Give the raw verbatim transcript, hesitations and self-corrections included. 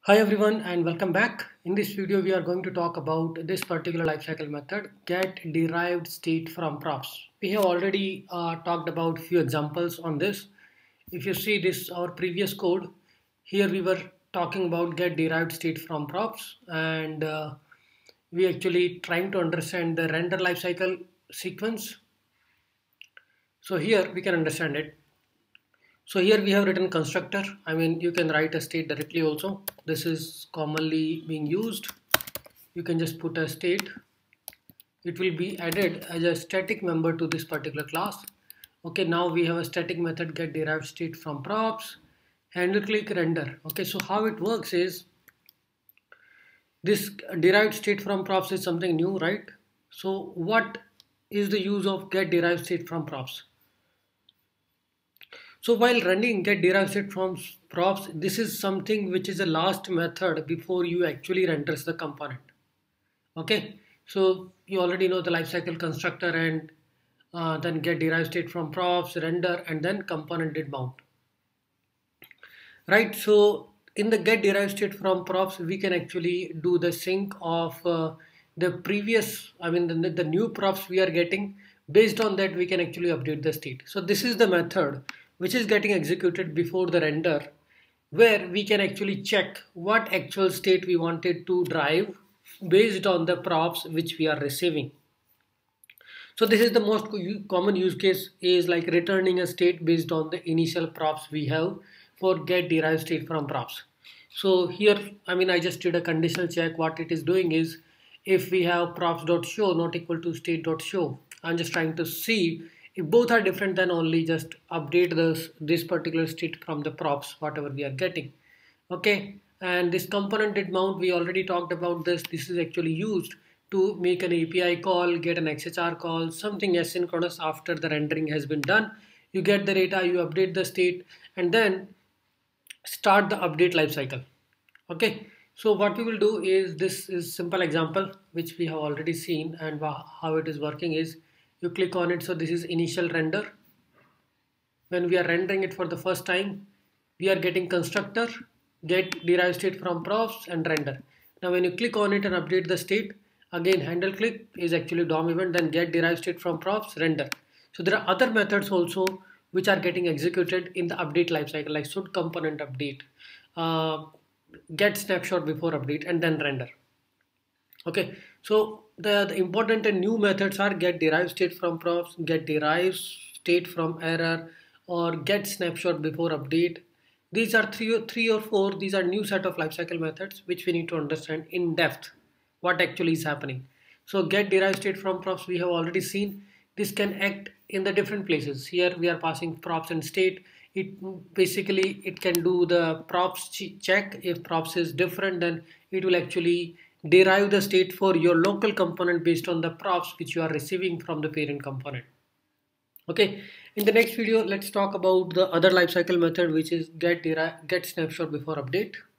Hi everyone and welcome back. In this video we are going to talk about this particular lifecycle method, get derived state from props. We have already uh, talked about few examples on this. If you see this our previous code, here we were talking about get derived state from props, and uh, we actually trying to understand the render lifecycle sequence. So here we can understand it. So here we have written constructor. I mean, you can write a state directly also. This is commonly being used. You can just put a state. It will be added as a static member to this particular class. Okay, now we have a static method get derived state from props, handle click render. Okay, so how it works is this derived state from props is something new, right? So what is the use of get derived state from props? So while running get derived state from props, this is something which is a last method before you actually renders the component. Okay, so you already know the lifecycle constructor and uh, then get derived state from props, render, and then component did mount. Right, so in the get derived state from props, we can actually do the sync of uh, the previous, I mean the, the new props we are getting. Based on that, we can actually update the state. So this is the method which is getting executed before the render, where we can actually check what actual state we wanted to drive based on the props which we are receiving. So this is the most common use case, is like returning a state based on the initial props we have for get derived state from props. So here, I mean, I just did a conditional check. What it is doing is, if we have props.show not equal to state.show, I'm just trying to see if both are different, then only just update this, this particular state from the props, whatever we are getting. Okay, and this component did mount, we already talked about this. This is actually used to make an A P I call, get an X H R call, something asynchronous after the rendering has been done. You get the data, you update the state, and then start the update lifecycle. Okay, so what we will do is, this is simple example which we have already seen, and how it is working is, you click on it. So this is initial render. When we are rendering it for the first time, we are getting constructor, get derived state from props, and render. Now when you click on it and update the state, again handle click is actually D O M event, then get derived state from props, render. So there are other methods also which are getting executed in the update lifecycle, like should component update, uh, get snapshot before update, and then render. Okay, so the, the important and new methods are get derived state from props, get derived state from error, or get snapshot before update. These are three or three or four. These are new set of lifecycle methods which we need to understand in depth what actually is happening. So get derived state from props we have already seen. This can act in the different places. Here we are passing props and state. It basically it can do the props check. If props is different, then it will actually derive the state for your local component based on the props which you are receiving from the parent component. Okay, in the next video let's talk about the other lifecycle method, which is get derive get snapshot before update.